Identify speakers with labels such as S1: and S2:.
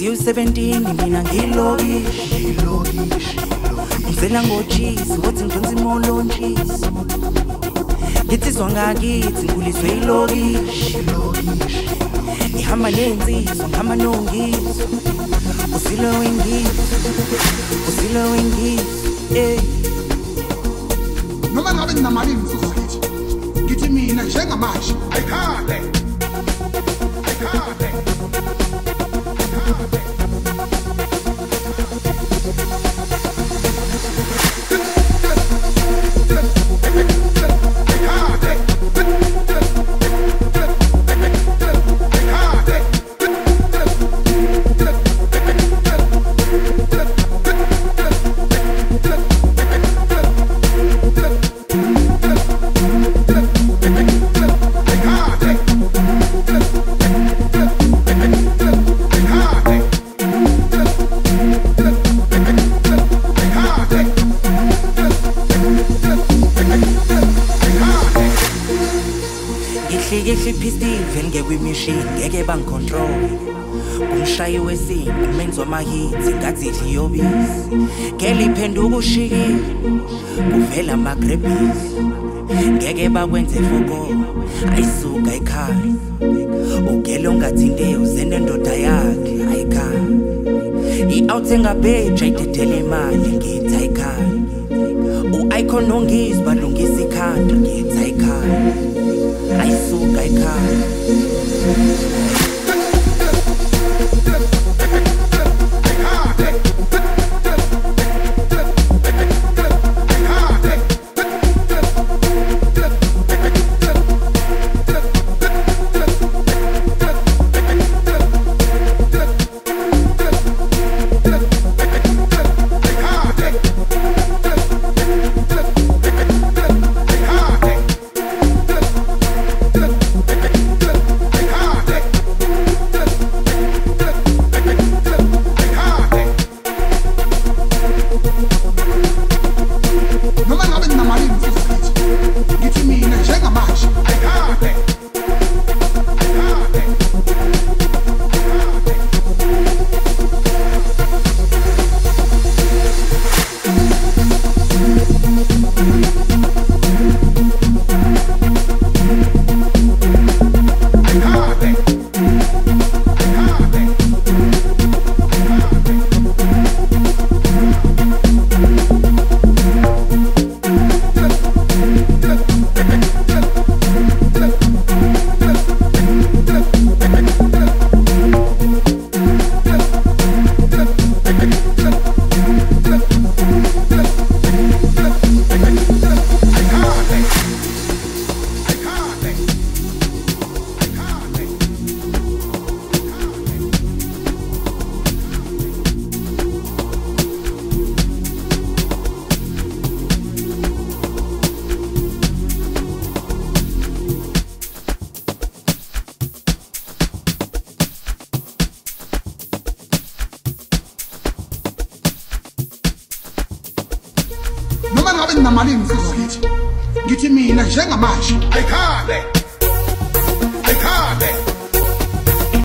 S1: Siyu-17 mina ngilokishi ngivela ngochisi wothi ngidonsa imolontshisi ngithizwa ngakithi ngikuliswe ilokishi ngihamba nensizwa ngihamba nongizwa usilo wengizwa
S2: noma ngabe nginamali ngizosithi ngithi mina njengamanje ayikhale
S1: Ngihle pistive ngekwimishini ngeke bangicontrol umshayi wesintu umenzi wamahits ngathi idliyobisi ngeke iphenduka ushikile kuvela amagrebhisi ngeke bakwenze foko ayisuka ekhaya ugele ongathinte uzenendoda yakhe ayikhaya i-out engabheja idedele imali ngithi ayikhaya u-icon ongizwa balungisa ikhanda ngithi ayikhaya ayisuka ekhaya noma ngabe nginamali ngizosithi ngithi mina njengamanje ayikhale